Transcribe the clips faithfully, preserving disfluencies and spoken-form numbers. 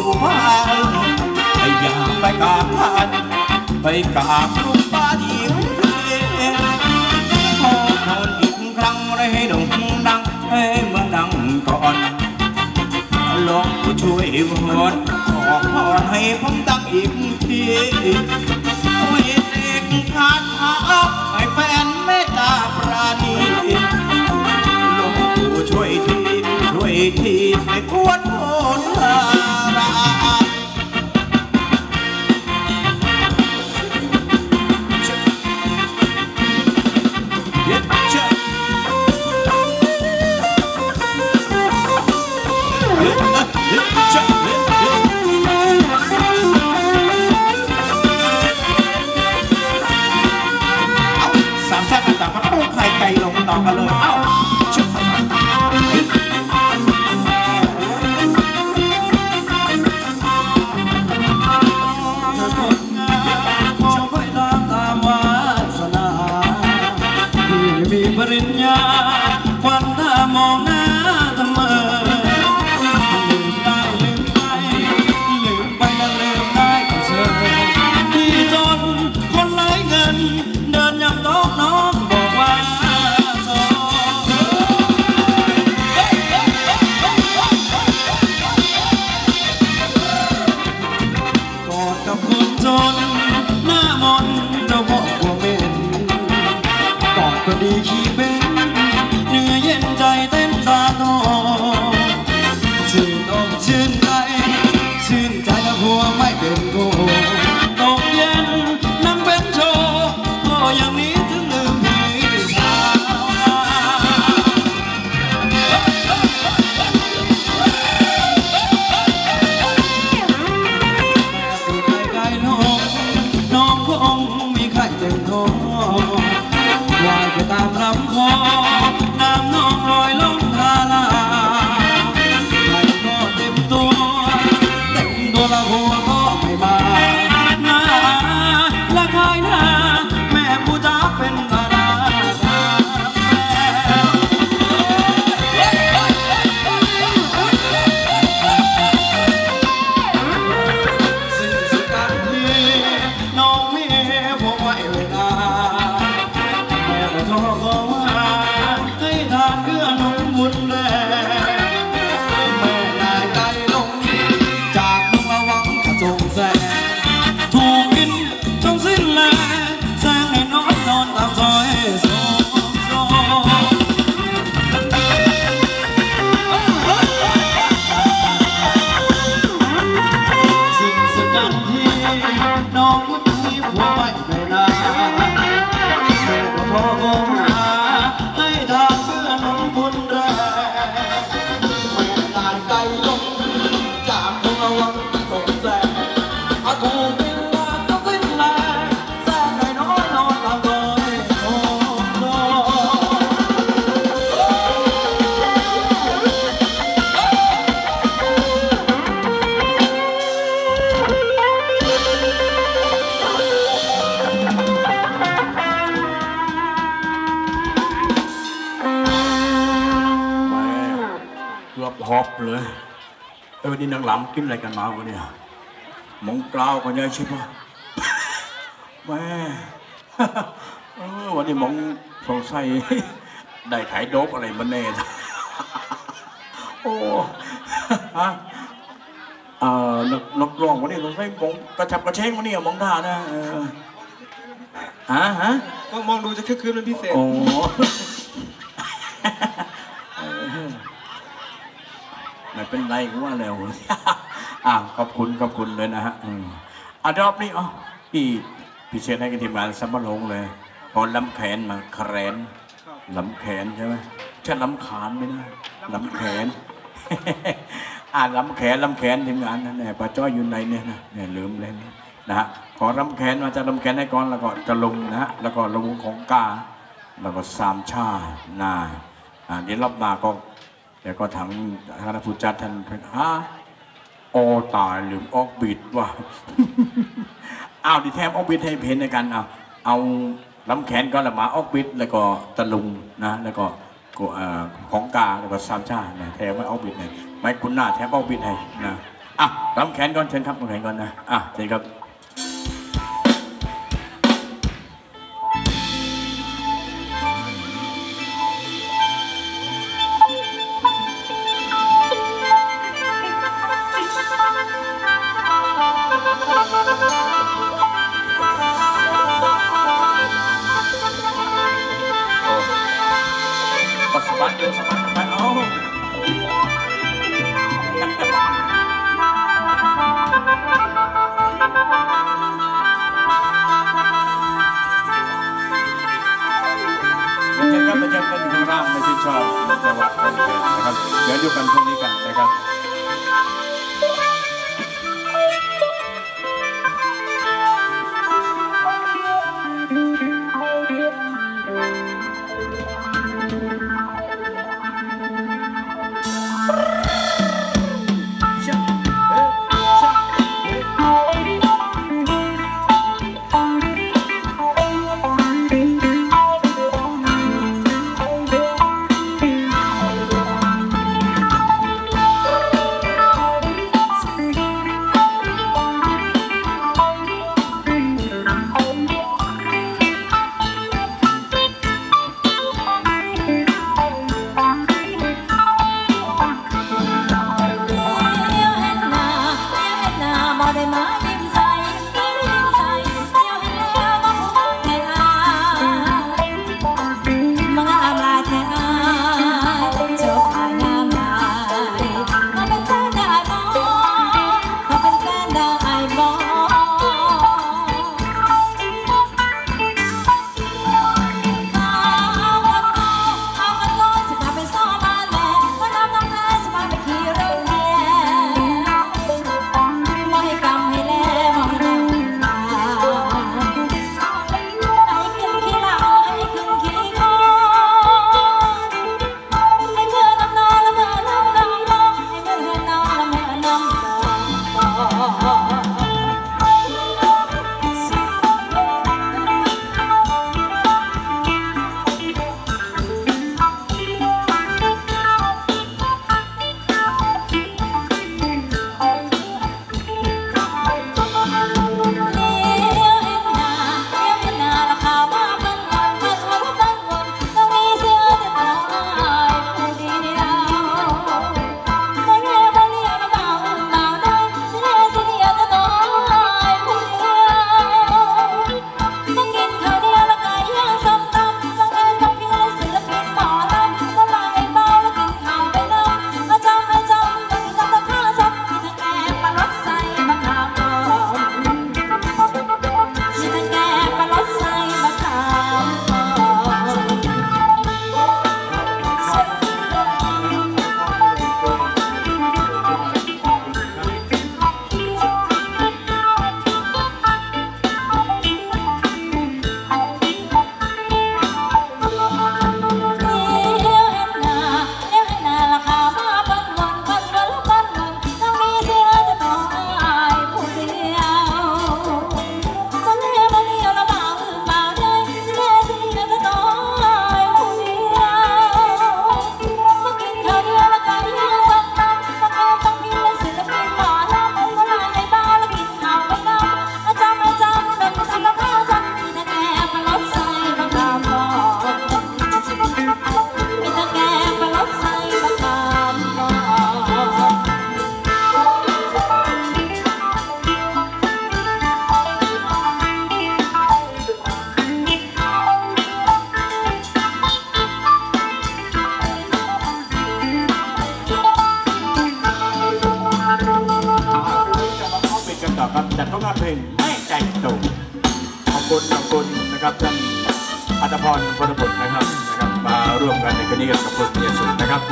สู่บ้านไอ้ยาไปกราบท่านไปกราบรูปป้าหญิงเทียนขอนอนอีกครั้งให้ดงดังให้เมื่อดังก่อนหลวงผู้ช่วยพรขอพรให้ผมดังอีกทีให้เด็กขาดหาให้แฟนเมตตาปราณีหลวงผู้ช่วยทีช่วยทีให้กวดโทษราไก่ลงต่อกันเลยเอ้าชุบของไฟตามตามวาสนาที่มีปริญญาควันตามองหน้าเสมอลืมได้ลืมไปลืมไปแล้วลืมได้ก็เชื่อที่จนคนไร้เงินเดินยังน้องน้องบอกว่ากอดกับคนจนหน้ามนเจ้าบอกว่าเม็นกอดก็ดีขี้เป็นเนื้อเย็นใจเต้นตาโตชื่นอกชื่นใจชื่นใจแล้วหัวไม่เป็นโกตกเย็นนั่งเป็นโชว์ก็อย่างนี้ถึงลืมพี่สาวไกลๆน้องน้องคงมีใครเต็มท้องวายไปตามลำคอน้ำน้องลอยลงทาลาใครก็เต็มตัวเต็มตัวละหัวก็ไม่มาหน้าละคายหน้าแม่ผู้จ๋าเป็นดาราสิ้นสุดการที่น้องมีผมไว้เวลาแม่ก็ขอขอว่าให้ทานเกลือหนุนบุญแลแม่นายใจลงจากเมืองระวังกระจงแสงถูกกินจงสิ้นแลแสงให้นอนนอนตามซอยโซโซสิ้นสุดการที่น้องมันมีผัวไม่ไปนานแม่ก็ขอขอว่าให้ทานเพื่อหนุนบุญแรงแม่นายไกลลงจากเมืองระวังสงแสงอาถูกกินลาก็สิ้นแรงแสงให้น้อยนอนตามซอยโอ้โหเกือบหอบเลยเออนี่นางหลำกินอะไรกันมาวะเนี่ยมองกล่าวกันยังชิบวะแม่เออวันนี้มองสงสัยได้ขายโดบอะไรมันแน่โอ้ฮะเอ่อนกนกร้องวันนี้สงสัยมองกระชับกระเช้งวันนี้มองท่านะเออฮะฮะมองดูจะคึกคืนเป็นพิเศษโอ้ไม่เป็นไรกูว่าแล้วอ่าขอบคุณขอบคุณเลยนะฮะอืมอ่ะรอบนี้อ๋อพี่พิเศษให้กับทีมงานซัมเบอร์ลงเลยพอลำแขนมาแขนลำแขนใช่ไหมใช่ลำขานไม่ได้ลำแขนอ่าลำแขนลำแขนทีมงานนั่นแหละป้าจ้อยอยู่ในเนี่ยนะเนี่ยลืมเลยนะฮะขอลำแขนมาจะลำแขนให้ก่อนแล้วก็จะลงนะฮะแล้วก็ลงของกาแล้วก็สามชานาอ่าเดี๋ยวรอบมาก็เดี๋ยวก็ทางคณะผู้จัดท่านเป็นฮะโอตายลืมออกบิดว่ะ อ้าวดิแทมออกบิดให้เพนในกันเอาเอาลำแขนก็ละหมาออกบิดแล้วก็ตะลุงนะแล้วก็ของกาแล้วก็สามชาเนี่ยแทมไว้ออกบิดให้ไม่คุณหน้าแทมออกบิดให้นะอ่ะรำแขนก่อนเชิญครับรำแขนก่อนนะอ่ะเชิญครับสบัดเดี๋ยวสบัดไปเอาไม่ใช่ครับไม่ใช่เป็นข้างล่างไม่ใช่ชอบจังหวะเป็นเพลงนะครับเดี๋ยวดูกันพรุ่งนี้กันนะครับจัดต้องการเพลงไม่ใจตกขอบคุณขอบคุณนะครับท่านอัตภพรพลบุตรนะครับนะครับมาร่วมกันในคืนนี้กับคุณเยสุนะครับ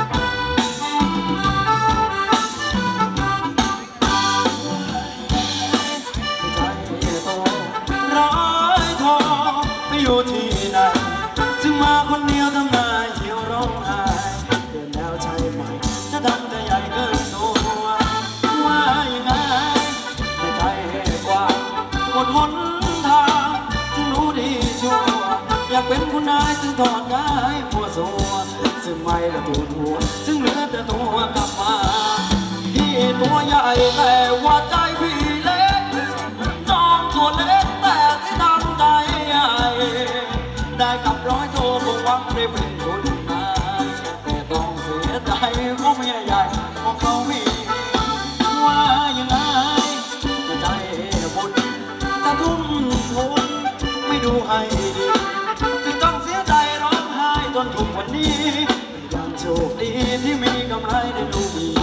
ร้อยทองไม่อยู่ที่ไหนจึงมาคนเดียวทำไมเหี่ยวร้องไห้เดินแล้วใช่ไหมถ้าทำใจใหญ่เกินตัวว่ายังไงในใจกว่าหมดหนทางจึงรู้ดีชั่วอยากเป็นคุณนายจึงถอดกายผัวสัวซึ่งไม่ละตูนหัวซึ่งเหลือแต่ตัวกลับมาพี่ตัวใหญ่แต่ว่าใจพี่เล็กน้องตัวเล็กแต่ที่ตั้งใจใหญ่ได้กับร้อยโทคงหวังได้เป็นคนนายแต่ต้องเสียใจเพราะเมียใหญ่ของเขามีว่ายังไงใจบุญจะทุ่มทุนไม่ดูให้ดีจึงต้องเสียใจร้องไห้จนถึงวันนี้ยังโชคดีที่มีกำไรได้ดูดี